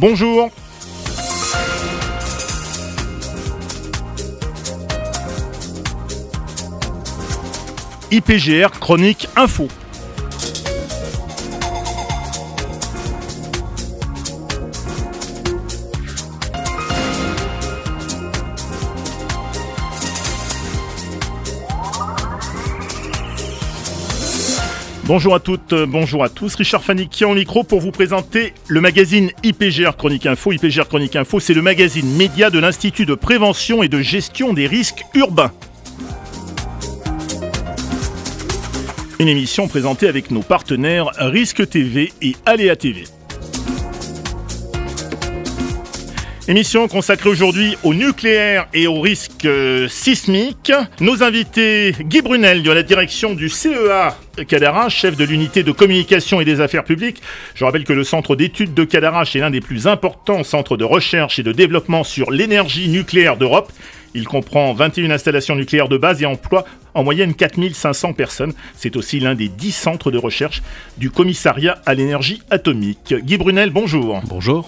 bonjour. IPGR Chronique Info. Bonjour à toutes, bonjour à tous. Richard Fanikian au micro pour vous présenter le magazine IPGR Chronique Info. IPGR Chronique Info, c'est le magazine média de l'Institut de prévention et de gestion des risques urbains. Une émission présentée avec nos partenaires Risque TV et Aléa TV. Émission consacrée aujourd'hui au nucléaire et aux risques sismiques. Nos invités, Guy Brunel de la direction du CEA Cadarache, chef de l'unité de communication et des affaires publiques. Je rappelle que le centre d'études de Cadarache est l'un des plus importants centres de recherche et de développement sur l'énergie nucléaire d'Europe. Il comprend 21 installations nucléaires de base et emploie en moyenne 4500 personnes. C'est aussi l'un des 10 centres de recherche du commissariat à l'énergie atomique. Guy Brunel, bonjour. Bonjour.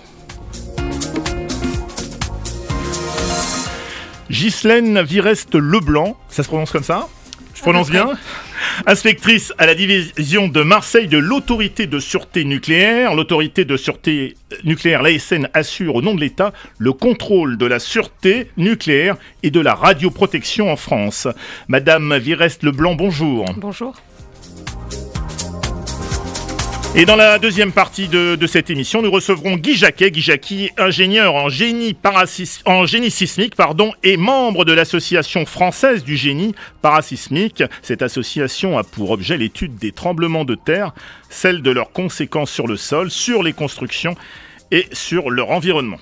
Ghislaine Vireste-Leblanc, ça se prononce comme ça ? Je prononce bien ? Inspectrice à la division de Marseille de l'autorité de sûreté nucléaire. L'autorité de sûreté nucléaire, l'ASN, assure au nom de l'État le contrôle de la sûreté nucléaire et de la radioprotection en France. Madame Vireste-Leblanc, bonjour. Bonjour. Et dans la deuxième partie de cette émission, nous recevrons Guy Jacquet. Guy Jacquet, ingénieur en génie sismique, et membre de l'Association française du génie parasismique. Cette association a pour objet l'étude des tremblements de terre, celle de leurs conséquences sur le sol, sur les constructions et sur leur environnement.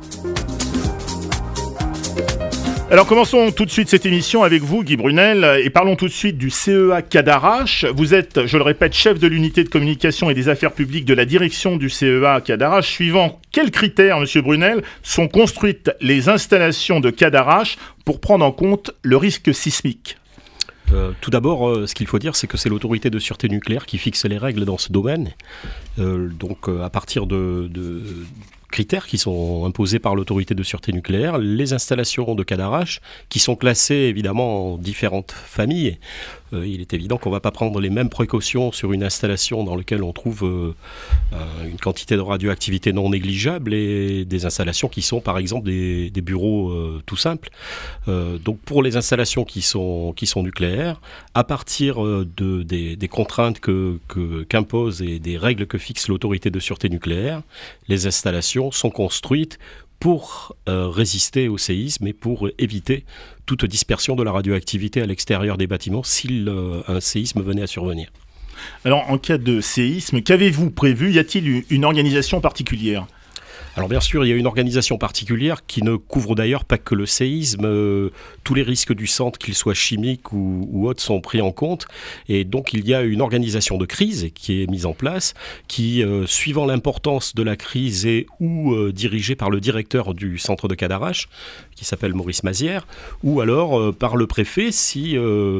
Alors commençons tout de suite cette émission avec vous, Guy Brunel, et parlons tout de suite du CEA Cadarache. Vous êtes, je le répète, chef de l'unité de communication et des affaires publiques de la direction du CEA Cadarache. Suivant quels critères, monsieur Brunel, sont construites les installations de Cadarache pour prendre en compte le risque sismique ? Tout d'abord, ce qu'il faut dire, c'est que c'est l'autorité de sûreté nucléaire qui fixe les règles dans ce domaine. À partir de critères qui sont imposés par l'autorité de sûreté nucléaire, les installations de Cadarache, qui sont classées évidemment en différentes familles. Il est évident qu'on ne va pas prendre les mêmes précautions sur une installation dans laquelle on trouve une quantité de radioactivité non négligeable et des installations qui sont par exemple des bureaux tout simples. Donc pour les installations qui sont nucléaires, à partir des contraintes qu'impose et des règles que fixe l'autorité de sûreté nucléaire, les installations sont construites pour résister au séisme et pour éviter toute dispersion de la radioactivité à l'extérieur des bâtiments si un séisme venait à survenir. Alors, en cas de séisme, qu'avez-vous prévu ? Y a-t-il une organisation particulière ? Alors bien sûr, il y a une organisation particulière qui ne couvre d'ailleurs pas que le séisme. Tous les risques du centre, qu'ils soient chimiques ou autres, sont pris en compte. Et donc il y a une organisation de crise qui est mise en place, qui, suivant l'importance de la crise, est ou dirigée par le directeur du centre de Cadarache, qui s'appelle Maurice Mazière, ou alors par le préfet si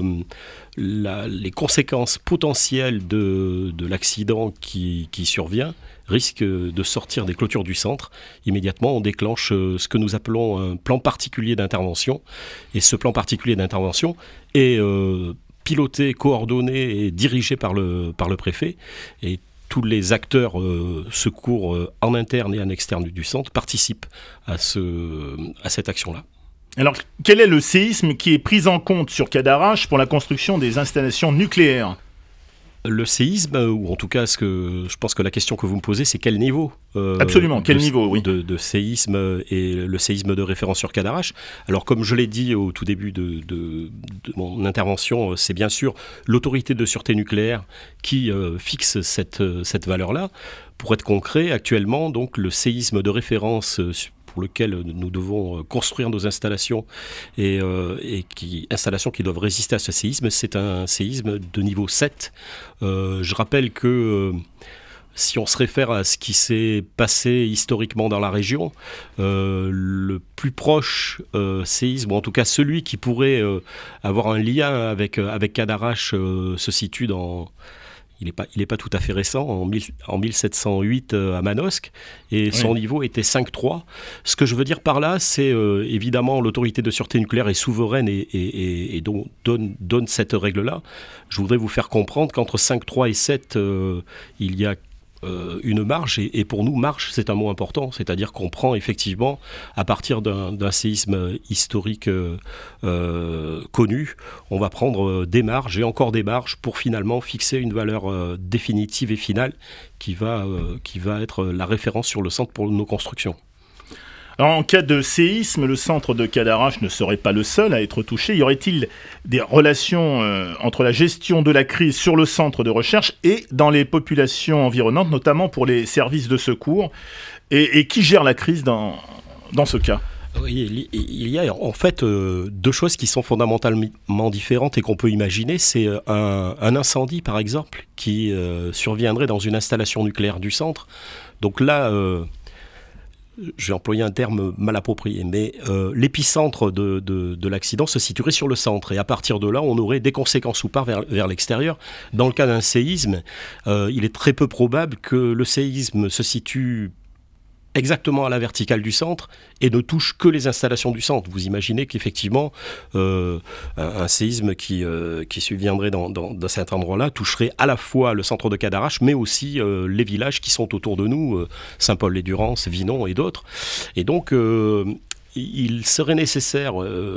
les conséquences potentielles de l'accident qui survient risque de sortir des clôtures du centre. Immédiatement, on déclenche ce que nous appelons un plan particulier d'intervention. Et ce plan particulier d'intervention est piloté, coordonné et dirigé par le préfet. Et tous les acteurs secours en interne et en externe du centre participent à cette action-là. Alors, quel est le séisme qui est pris en compte sur Cadarache pour la construction des installations nucléaires ? Le séisme, ou en tout cas, je pense que la question que vous me posez, c'est quel niveau Absolument, quel niveau, oui. de séisme et le séisme de référence sur Cadarache. Alors, comme je l'ai dit au tout début de mon intervention, c'est bien sûr l'autorité de sûreté nucléaire qui fixe cette valeur-là. Pour être concret, actuellement, donc, le séisme de référence pour lequel nous devons construire nos installations installations qui doivent résister à ce séisme, c'est un séisme de niveau 7. Je rappelle que si on se réfère à ce qui s'est passé historiquement dans la région, le plus proche séisme, ou en tout cas celui qui pourrait avoir un lien avec Cadarache, se situe Il n'est pas tout à fait récent, en 1708 à Manosque, et son niveau était 5,3. Ce que je veux dire par là, c'est évidemment l'autorité de sûreté nucléaire est souveraine et donc donne cette règle-là. Je voudrais vous faire comprendre qu'entre 5,3 et 7, il y a une marge, et pour nous, marge, c'est un mot important, c'est-à-dire qu'on prend effectivement, à partir d'un séisme historique connu, on va prendre des marges et encore des marges pour finalement fixer une valeur définitive et finale qui va être la référence sur le centre pour nos constructions. Alors, en cas de séisme, le centre de Cadarache ne serait pas le seul à être touché. Y aurait-il des relations entre la gestion de la crise sur le centre de recherche et dans les populations environnantes, notamment pour les services de secours, et qui gère la crise dans ce cas ? Oui, il y a en fait deux choses qui sont fondamentalement différentes et qu'on peut imaginer. C'est un incendie, par exemple, qui surviendrait dans une installation nucléaire du centre. Donc là... je vais employer un terme mal approprié, mais l'épicentre de l'accident se situerait sur le centre. Et à partir de là, on aurait des conséquences ou pas vers l'extérieur. Dans le cas d'un séisme, il est très peu probable que le séisme se situe exactement à la verticale du centre et ne touche que les installations du centre. Vous imaginez qu'effectivement, un séisme qui surviendrait dans cet endroit-là toucherait à la fois le centre de Cadarache, mais aussi les villages qui sont autour de nous, Saint-Paul-les-Durances, Vinon et d'autres. Et donc, il serait nécessaire...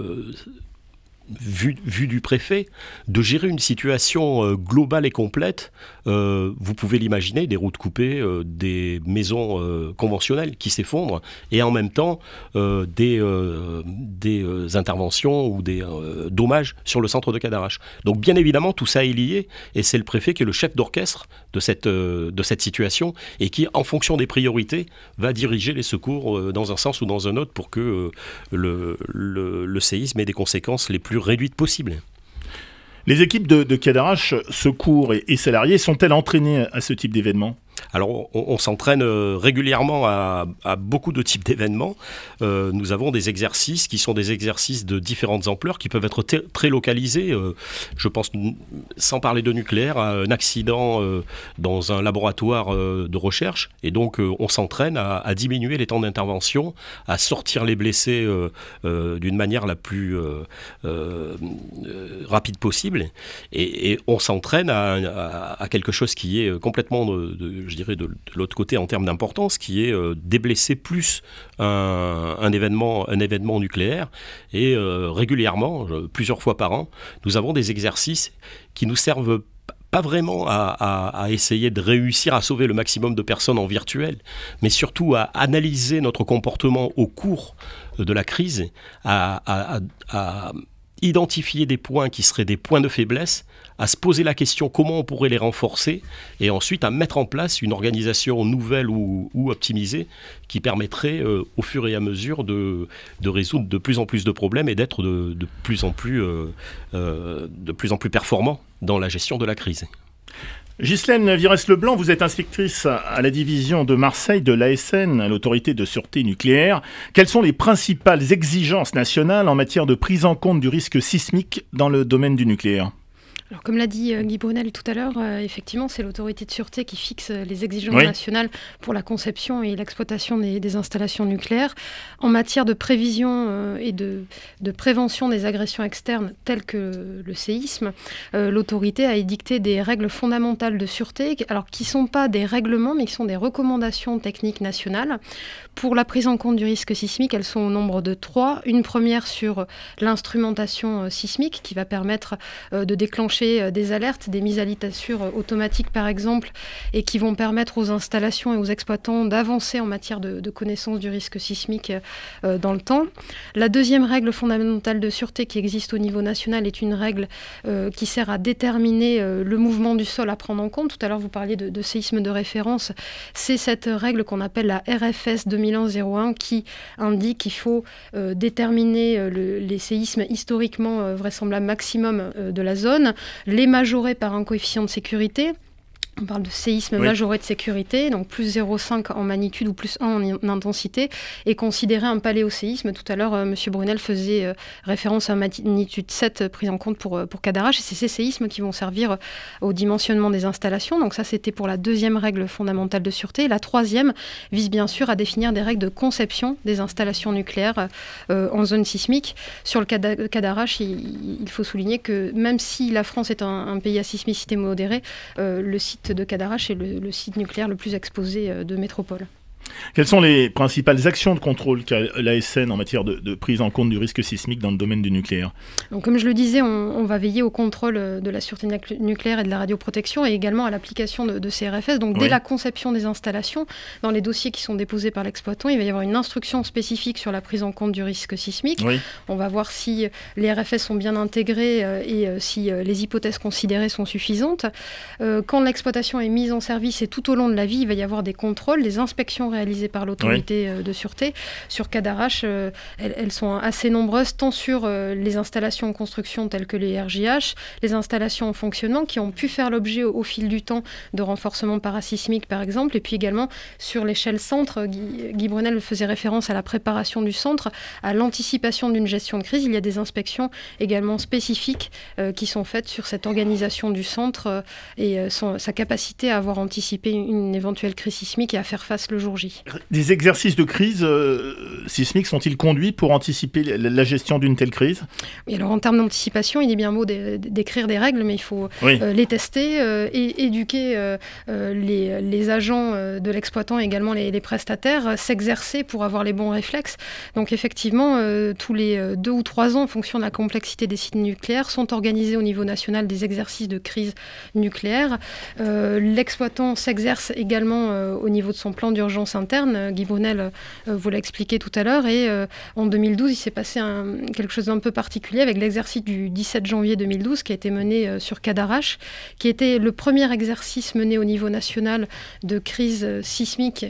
Vu du préfet, de gérer une situation globale et complète. Vous pouvez l'imaginer, des routes coupées, des maisons conventionnelles qui s'effondrent, et en même temps des interventions ou des dommages sur le centre de Cadarache. Donc bien évidemment, tout ça est lié, et c'est le préfet qui est le chef d'orchestre de cette situation, et qui, en fonction des priorités, va diriger les secours dans un sens ou dans un autre pour que le séisme ait des conséquences les plus réduites possibles. Les équipes de Cadarache, secours et salariés, sont-elles entraînées à ce type d'événement ? Alors, on s'entraîne régulièrement à beaucoup de types d'événements. Nous avons des exercices qui sont des exercices de différentes ampleurs, qui peuvent être très localisés. Je pense, sans parler de nucléaire, à un accident dans un laboratoire de recherche. Et donc, on s'entraîne à diminuer les temps d'intervention, à sortir les blessés d'une manière la plus rapide possible. Et on s'entraîne à quelque chose qui est complètement je dirais de l'autre côté en termes d'importance, qui est déblesser plus un événement nucléaire. Et régulièrement, plusieurs fois par an, nous avons des exercices qui nous servent pas vraiment à essayer de réussir à sauver le maximum de personnes en virtuel, mais surtout à analyser notre comportement au cours de la crise, à identifier des points qui seraient des points de faiblesse, à se poser la question comment on pourrait les renforcer, et ensuite à mettre en place une organisation nouvelle ou optimisée qui permettrait au fur et à mesure de résoudre de plus en plus de problèmes et d'être de plus en plus performant dans la gestion de la crise. Ghislaine Virès-Leblanc, vous êtes inspectrice à la division de Marseille de l'ASN, l'autorité de sûreté nucléaire. Quelles sont les principales exigences nationales en matière de prise en compte du risque sismique dans le domaine du nucléaire ? Alors, comme l'a dit Guy Brunel tout à l'heure, effectivement, c'est l'autorité de sûreté qui fixe les exigences nationales pour la conception et l'exploitation des installations nucléaires. En matière de prévision et de prévention des agressions externes telles que le séisme, l'autorité a édicté des règles fondamentales de sûreté, alors qui ne sont pas des règlements, mais qui sont des recommandations techniques nationales. Pour la prise en compte du risque sismique, elles sont au nombre de 3. Une première sur l'instrumentation sismique, qui va permettre de déclencher des alertes, des mises à l'état-sûr automatiques par exemple, et qui vont permettre aux installations et aux exploitants d'avancer en matière de connaissance du risque sismique dans le temps. La deuxième règle fondamentale de sûreté qui existe au niveau national est une règle qui sert à déterminer le mouvement du sol à prendre en compte. Tout à l'heure vous parliez de séisme de référence. C'est cette règle qu'on appelle la RFS 2001 qui indique qu'il faut déterminer les séismes historiquement vraisemblables maximum de la zone, les majorer par un coefficient de sécurité. On parle de séisme majoré de sécurité, donc plus 0,5 en magnitude ou plus 1 en intensité, et considéré un paléoséisme. Tout à l'heure, M. Brunel faisait référence à magnitude 7 prise en compte pour Cadarache, et c'est ces séismes qui vont servir au dimensionnement des installations. Donc ça, c'était pour la deuxième règle fondamentale de sûreté. Et la troisième vise bien sûr à définir des règles de conception des installations nucléaires en zone sismique. Sur le Cadarache, il faut souligner que même si la France est un pays à sismicité modérée, le site de Cadarache est le site nucléaire le plus exposé de métropole. Quelles sont les principales actions de contrôle qu'a l'ASN en matière de prise en compte du risque sismique dans le domaine du nucléaire ? Donc, comme je le disais, on va veiller au contrôle de la sûreté nucléaire et de la radioprotection et également à l'application de CRFS. Donc dès la conception des installations, dans les dossiers qui sont déposés par l'exploitant, il va y avoir une instruction spécifique sur la prise en compte du risque sismique. On va voir si les RFS sont bien intégrés et si les hypothèses considérées sont suffisantes. Quand l'exploitation est mise en service et tout au long de la vie, il va y avoir des contrôles, des inspections réalisées par l'autorité de sûreté. Sur Cadarache, elles sont assez nombreuses, tant sur les installations en construction telles que les RJH, les installations en fonctionnement qui ont pu faire l'objet au fil du temps de renforcement parasismique par exemple, et puis également sur l'échelle centre. Guy Brunel faisait référence à la préparation du centre, à l'anticipation d'une gestion de crise. Il y a des inspections également spécifiques qui sont faites sur cette organisation du centre et sa capacité à avoir anticipé une éventuelle crise sismique et à faire face le jour J. Des exercices de crise sismique sont-ils conduits pour anticiper la gestion d'une telle crise ? Et alors en termes d'anticipation, il est bien beau d'écrire des règles, mais il faut les tester et éduquer les agents de l'exploitant et également les prestataires, s'exercer pour avoir les bons réflexes. Donc effectivement, tous les 2 ou 3 ans, en fonction de la complexité des sites nucléaires, sont organisés au niveau national des exercices de crise nucléaire. L'exploitant s'exerce également au niveau de son plan d'urgence interne. Guy Brunel vous l'a expliqué tout à l'heure. Et en 2012, il s'est passé quelque chose d'un peu particulier avec l'exercice du 17 janvier 2012 qui a été mené sur Cadarache, qui était le premier exercice mené au niveau national de crise sismique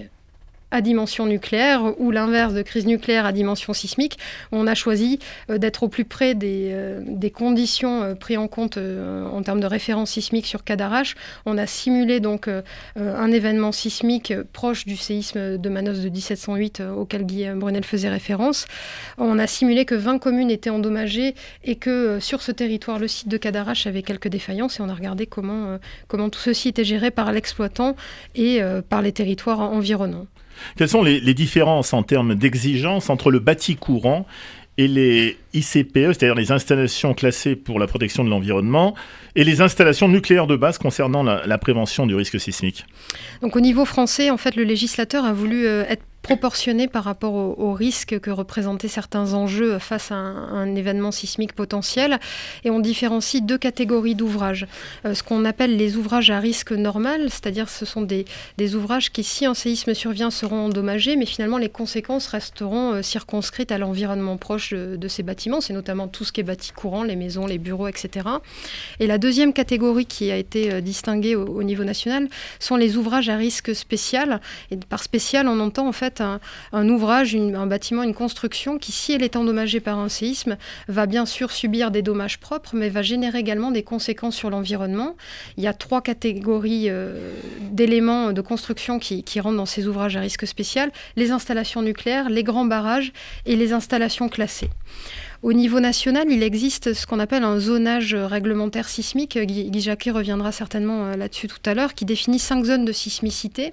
à dimension nucléaire ou l'inverse de crise nucléaire à dimension sismique. On a choisi d'être au plus près des conditions prises en compte en termes de référence sismique sur Cadarache. On a simulé donc un événement sismique proche du séisme de Manos de 1708 auquel Guy Brunel faisait référence. On a simulé que 20 communes étaient endommagées et que sur ce territoire, le site de Cadarache avait quelques défaillances et on a regardé comment tout ceci était géré par l'exploitant et par les territoires environnants. Quelles sont les différences en termes d'exigence entre le bâti courant et les ICPE, c'est-à-dire les installations classées pour la protection de l'environnement, et les installations nucléaires de base concernant la prévention du risque sismique ? Donc au niveau français, en fait, le législateur a voulu être proportionné par rapport au risque que représentaient certains enjeux face à un événement sismique potentiel. Et on différencie 2 catégories d'ouvrages. Ce qu'on appelle les ouvrages à risque normal, c'est-à-dire ce sont des ouvrages qui, si un séisme survient, seront endommagés, mais finalement les conséquences resteront circonscrites à l'environnement proche de ces bâtiments. C'est notamment tout ce qui est bâti courant, les maisons, les bureaux, etc. Et la deuxième catégorie qui a été distinguée au niveau national sont les ouvrages à risque spécial. Et par spécial, on entend en fait un ouvrage, un bâtiment, une construction qui, si elle est endommagée par un séisme, va bien sûr subir des dommages propres, mais va générer également des conséquences sur l'environnement. Il y a 3 catégories d'éléments de construction qui rentrent dans ces ouvrages à risque spécial: les installations nucléaires, les grands barrages et les installations classées. Au niveau national, il existe ce qu'on appelle un zonage réglementaire sismique. Guy Jacquet reviendra certainement là-dessus tout à l'heure, qui définit 5 zones de sismicité,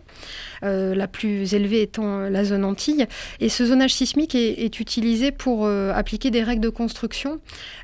la plus élevée étant la zone Antilles. Et ce zonage sismique est utilisé pour appliquer des règles de construction.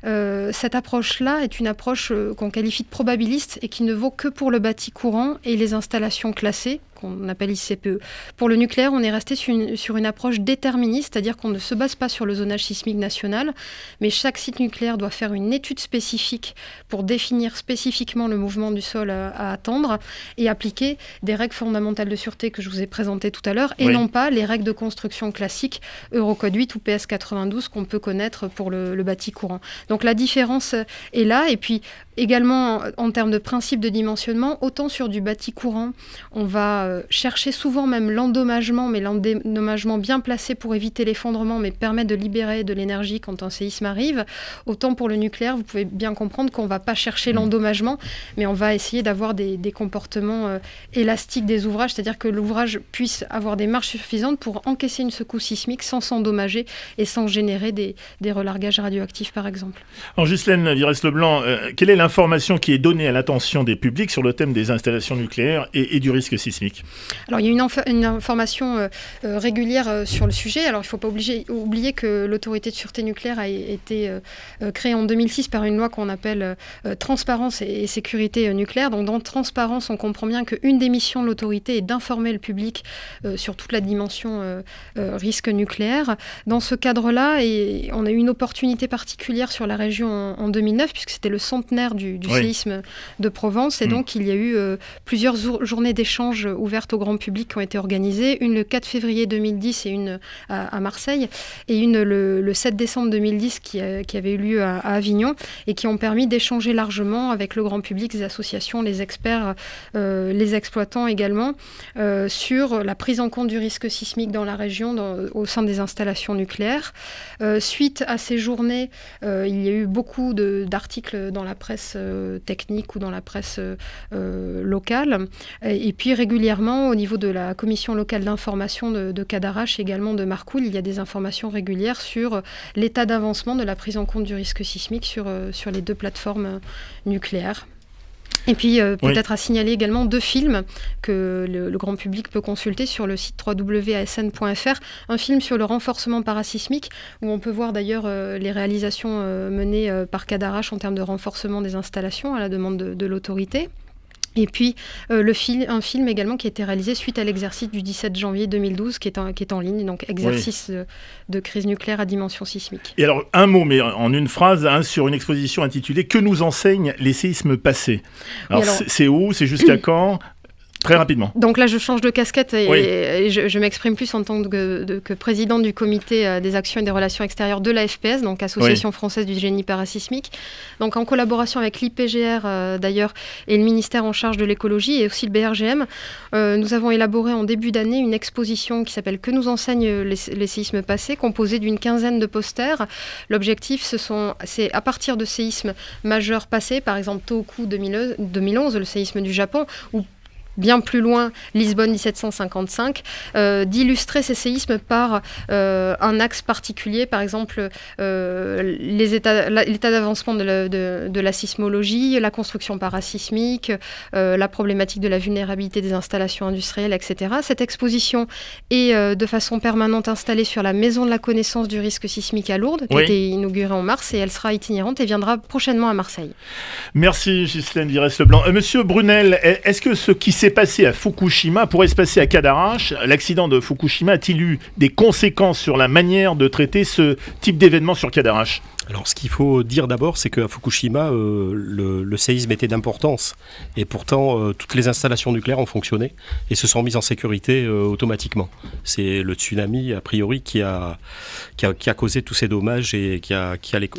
Cette approche-là est une approche qu'on qualifie de probabiliste et qui ne vaut que pour le bâti courant et les installations classées, qu'on appelle ICPE. Pour le nucléaire, on est resté sur une approche déterministe, c'est-à-dire qu'on ne se base pas sur le zonage sismique national, mais chaque site nucléaire doit faire une étude spécifique pour définir spécifiquement le mouvement du sol à attendre et appliquer des règles fondamentales de sûreté que je vous ai présentées tout à l'heure, et non pas les règles de construction classiques Eurocode 8 ou PS 92 qu'on peut connaître pour le bâti courant. Donc la différence est là, et puis Également, en termes de principe de dimensionnement, autant sur du bâti courant, on va chercher souvent même l'endommagement, mais l'endommagement bien placé pour éviter l'effondrement, mais permettre de libérer de l'énergie quand un séisme arrive. Autant pour le nucléaire, vous pouvez bien comprendre qu'on ne va pas chercher l'endommagement, mais on va essayer d'avoir des comportements élastiques des ouvrages, c'est-à-dire que l'ouvrage puisse avoir des marges suffisantes pour encaisser une secousse sismique sans s'endommager et sans générer des relargages radioactifs, par exemple. Alors, Ghislaine Viresse-Leblanc, quelle est l'information qui est donnée à l'attention des publics sur le thème des installations nucléaires et du risque sismique? Alors, il y a une information régulière sur le sujet. Alors, il ne faut pas oublier que l'autorité de sûreté nucléaire a été créée en 2006 par une loi qu'on appelle transparence et sécurité nucléaire. Donc, dans transparence, on comprend bien qu'une des missions de l'autorité est d'informer le public sur toute la dimension risque nucléaire. Dans ce cadre-là, on a eu une opportunité particulière sur la région en 2009, puisque c'était le centenaire du séisme de Provence. Et donc, il y a eu plusieurs journées d'échanges ouvertes au grand public qui ont été organisées. Une le 4 février 2010 et une à Marseille. Et une le 7 décembre 2010 qui avait eu lieu à Avignon et qui ont permis d'échanger largement avec le grand public, les associations, les experts, les exploitants également, sur la prise en compte du risque sismique dans la région au sein des installations nucléaires. Suite à ces journées, il y a eu beaucoup d'articles dans la presse technique ou dans la presse locale. Et puis régulièrement, au niveau de la commission locale d'information de Cadarache, également de Marcoule, il y a des informations régulières sur l'état d'avancement de la prise en compte du risque sismique sur les deux plateformes nucléaires. Et puis peut-être à signaler également 2 films que le grand public peut consulter sur le site www.asn.fr. Un film sur le renforcement parasismique, où on peut voir d'ailleurs les réalisations menées par Cadarache en termes de renforcement des installations à la demande de l'autorité. Et puis un film également qui a été réalisé suite à l'exercice du 17 janvier 2012 qui est en ligne, donc exercice de crise nucléaire à dimension sismique. Et alors un mot, mais en une phrase, sur une exposition intitulée « Que nous enseignent les séismes passés ». Alors c'est où? C'est jusqu'à quand? Très rapidement. Donc là, je change de casquette et je m'exprime plus en tant que présidente du comité des actions et des relations extérieures de la FPS, donc Association française du génie parasismique. Donc en collaboration avec l'IPGR d'ailleurs et le ministère en charge de l'écologie et aussi le BRGM, nous avons élaboré en début d'année une exposition qui s'appelle « Que nous enseignent les séismes passés », composée d'une quinzaine de posters. L'objectif, c'est à partir de séismes majeurs passés, par exemple Tohoku 2011, le séisme du Japon, ou bien plus loin, Lisbonne 1755, d'illustrer ces séismes par un axe particulier, par exemple l'état d'avancement de la sismologie, la construction parasismique, la problématique de la vulnérabilité des installations industrielles, etc. Cette exposition est de façon permanente installée sur la Maison de la connaissance du risque sismique à Lourdes, qui a été inaugurée en mars, et elle sera itinérante et viendra prochainement à Marseille. Merci Ghislaine Viresse-Leblanc. Monsieur Brunel, est-ce que ce qui s'est passé à Fukushima pourrait se passer à Cadarache? L'accident de Fukushima a-t-il eu des conséquences sur la manière de traiter ce type d'événement sur Cadarache? Alors, ce qu'il faut dire d'abord, c'est qu'à Fukushima, le séisme était d'importance. Et pourtant, toutes les installations nucléaires ont fonctionné et se sont mises en sécurité automatiquement. C'est le tsunami, a priori, qui a causé tous ces dommages et qui a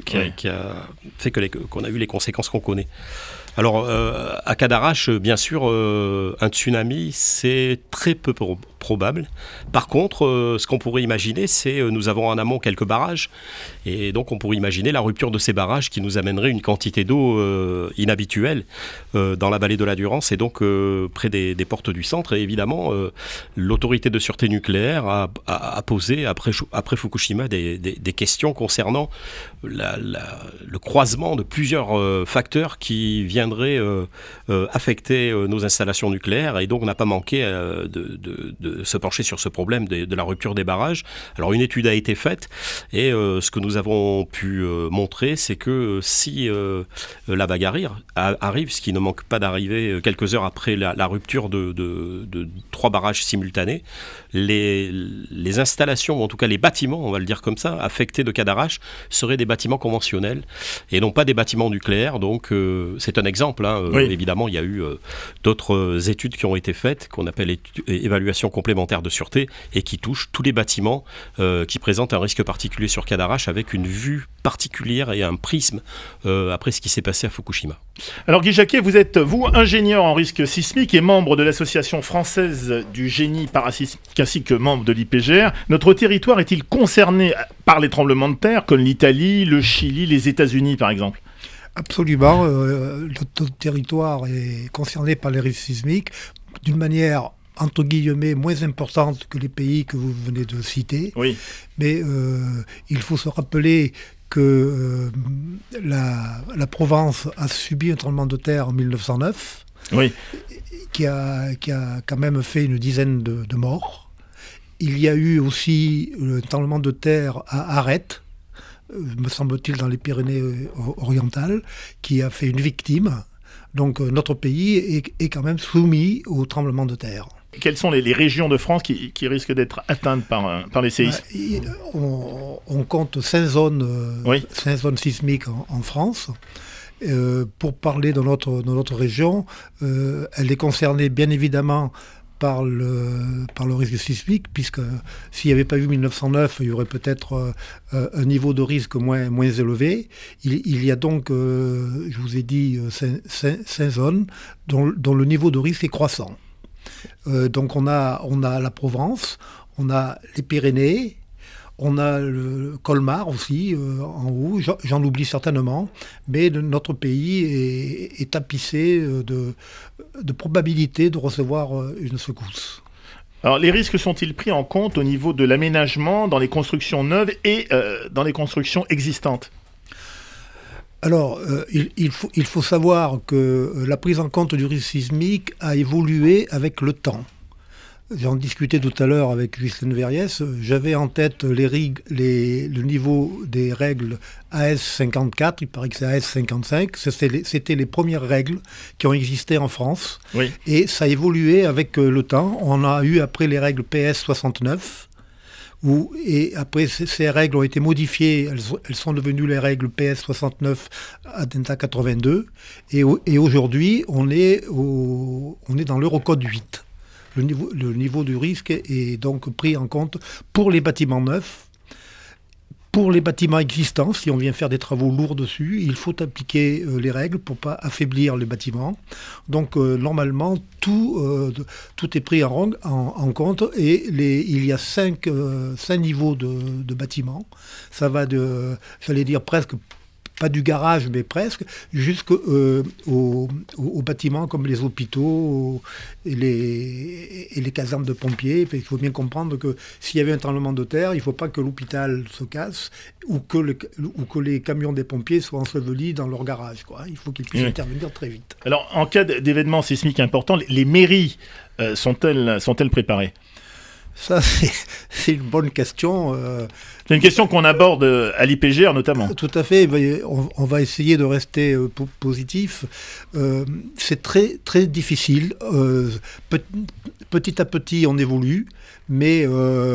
fait qu'on a eu les conséquences qu'on connaît. Alors, à Cadarache, bien sûr, un tsunami, c'est très peu probable. Par contre, ce qu'on pourrait imaginer, c'est nous avons en amont quelques barrages, et donc on pourrait imaginer la rupture de ces barrages qui nous amènerait une quantité d'eau inhabituelle dans la vallée de la Durance, et donc près des portes du centre. Et évidemment, l'autorité de sûreté nucléaire a posé, après Fukushima, des questions concernant le croisement de plusieurs facteurs qui viendraient affecter nos installations nucléaires, et donc on n'a pas manqué de se pencher sur ce problème de la rupture des barrages. Alors une étude a été faite, et ce que nous avons pu montrer, c'est que si la vague arrive, ce qui ne manque pas d'arriver quelques heures après la rupture de 3 barrages simultanés, les installations, ou en tout cas les bâtiments, on va le dire comme ça, affectés de Cadarache, seraient des bâtiments conventionnels et non pas des bâtiments nucléaires. Donc c'est un exemple exemple. Évidemment, il y a eu d'autres études qui ont été faites, qu'on appelle évaluation complémentaire de sûreté, et qui touchent tous les bâtiments qui présentent un risque particulier sur Cadarache, avec une vue particulière et un prisme après ce qui s'est passé à Fukushima. Alors Guy Jacquet, vous êtes, vous, ingénieur en risque sismique et membre de l'Association française du génie parasismique ainsi que membre de l'IPGR. Notre territoire est-il concerné par les tremblements de terre comme l'Italie, le Chili, les États-Unis par exemple ? Absolument. Notre territoire est concerné par les risques sismiques d'une manière entre guillemets moins importante que les pays que vous venez de citer. Oui. Mais il faut se rappeler que la Provence a subi un tremblement de terre en 1909, oui, qui a quand même fait une dizaine de morts. Il y a eu aussi le tremblement de terre à Arête, me semble-t-il dans les Pyrénées-Orientales, qui a fait une victime. Donc notre pays est quand même soumis au tremblement de terre. Quelles sont les régions de France qui risquent d'être atteintes par les séismes ? On compte 5 zones sismiques en France. Pour parler de notre région, elle est concernée bien évidemment par le risque sismique, puisque s'il n'y avait pas eu 1909, il y aurait peut-être un niveau de risque moins élevé. Il y a donc, je vous ai dit, 5 zones dont le niveau de risque est croissant. Donc on a la Provence, on a les Pyrénées, on a le Colmar aussi en haut, j'en oublie certainement, mais notre pays est tapissé de probabilité de recevoir une secousse. Alors les risques sont-ils pris en compte au niveau de l'aménagement dans les constructions neuves et dans les constructions existantes ? Alors, il faut savoir que la prise en compte du risque sismique a évolué avec le temps. J'en discutais tout à l'heure avec Ghislaine Verriès. J'avais en tête le niveau des règles AS54, il paraît que c'est AS55. C'était les premières règles qui ont existé en France. Oui. Et ça a évolué avec le temps. On a eu après les règles PS69. Et après, ces règles ont été modifiées, elles sont devenues les règles PS69 Addenda 82. Et aujourd'hui, on est dans l'Eurocode 8. Le niveau du risque est donc pris en compte pour les bâtiments neufs. Pour les bâtiments existants, si on vient faire des travaux lourds dessus, il faut appliquer les règles pour ne pas affaiblir les bâtiments. Donc normalement, tout est pris en compte et il y a 5 niveaux de bâtiments. Ça va j'allais dire presque, pas du garage, mais presque, jusqu'aux bâtiments comme les hôpitaux et les casernes de pompiers. Il faut bien comprendre que s'il y avait un tremblement de terre, il ne faut pas que l'hôpital se casse ou que les camions des pompiers soient ensevelis dans leur garage, quoi. Il faut qu'ils puissent intervenir très vite. Alors, en cas d'événement sismique important, les mairies sont-elles préparées ? Ça, c'est une bonne question. C'est une question qu'on aborde à l'IPGR notamment. Tout à fait. On va essayer de rester positif. C'est très, très difficile. Petit à petit, on évolue, mais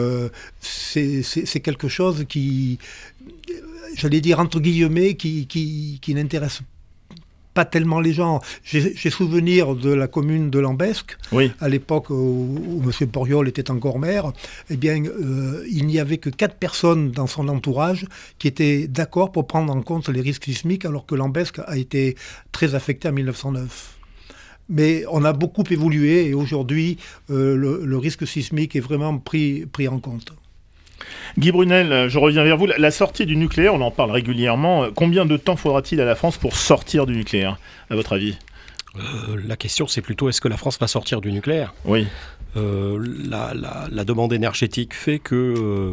c'est quelque chose qui, j'allais dire entre guillemets, qui n'intéresse pas tellement les gens. J'ai souvenir de la commune de Lambesc, oui, à l'époque où M. Poriol était encore maire. Eh bien, il n'y avait que 4 personnes dans son entourage qui étaient d'accord pour prendre en compte les risques sismiques, alors que Lambesc a été très affecté en 1909. Mais on a beaucoup évolué et aujourd'hui, le risque sismique est vraiment pris en compte. Guy Brunel, je reviens vers vous. La sortie du nucléaire, on en parle régulièrement. Combien de temps faudra-t-il à la France pour sortir du nucléaire, à votre avis ? La question, c'est plutôt est-ce que la France va sortir du nucléaire ? Oui. La demande énergétique fait que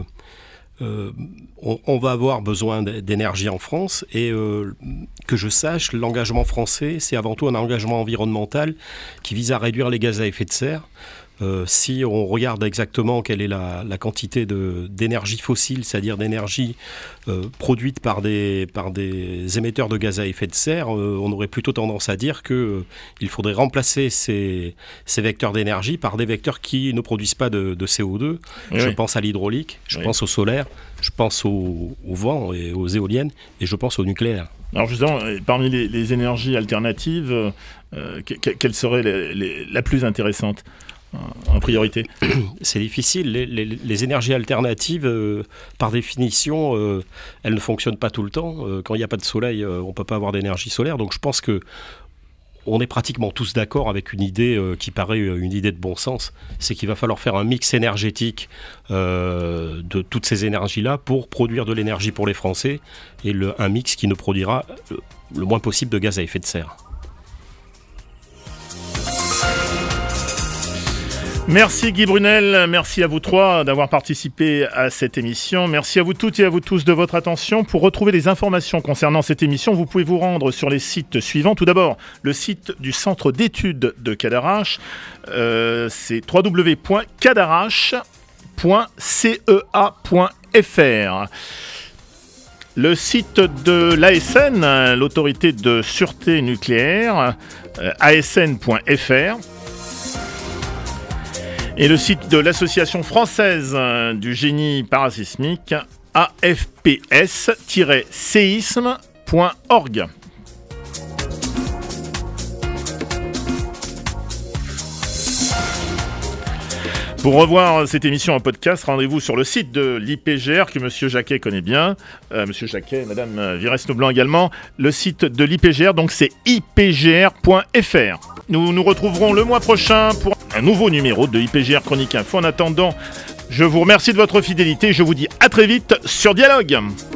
on va avoir besoin d'énergie en France et que je sache, l'engagement français, c'est avant tout un engagement environnemental qui vise à réduire les gaz à effet de serre. Si on regarde exactement quelle est la quantité d'énergie fossile, c'est-à-dire d'énergie produite par des émetteurs de gaz à effet de serre, on aurait plutôt tendance à dire qu'il faudrait remplacer ces vecteurs d'énergie par des vecteurs qui ne produisent pas de CO2. Oui. Je pense à l'hydraulique, je pense au solaire, je pense au vent et aux éoliennes, et je pense au nucléaire. Alors justement, parmi les énergies alternatives, quelle serait la plus intéressante en priorité? C'est difficile. Les énergies alternatives, par définition, elles ne fonctionnent pas tout le temps. Quand il n'y a pas de soleil, on ne peut pas avoir d'énergie solaire. Donc je pense qu'on est pratiquement tous d'accord avec une idée qui paraît une idée de bon sens. C'est qu'il va falloir faire un mix énergétique de toutes ces énergies-là pour produire de l'énergie pour les Français, et un mix qui ne produira le moins possible de gaz à effet de serre. Merci Guy Brunel, merci à vous trois d'avoir participé à cette émission. Merci à vous toutes et à vous tous de votre attention. Pour retrouver des informations concernant cette émission, vous pouvez vous rendre sur les sites suivants. Tout d'abord, le site du Centre d'études de Cadarache, c'est www.cadarache.cea.fr. Le site de l'ASN, l'autorité de sûreté nucléaire, asn.fr. Et le site de l'Association française du génie parasismique, afps-séisme.org. Pour revoir cette émission en podcast, rendez-vous sur le site de l'IPGR que M. Jacquet connaît bien. M. Jacquet, Mme Viresno-Blanc également. Le site de l'IPGR, donc c'est ipgr.fr. Nous nous retrouverons le mois prochain pour un nouveau numéro de IPGR Chronique Info. En attendant, je vous remercie de votre fidélité. Je vous dis à très vite sur Dialogue.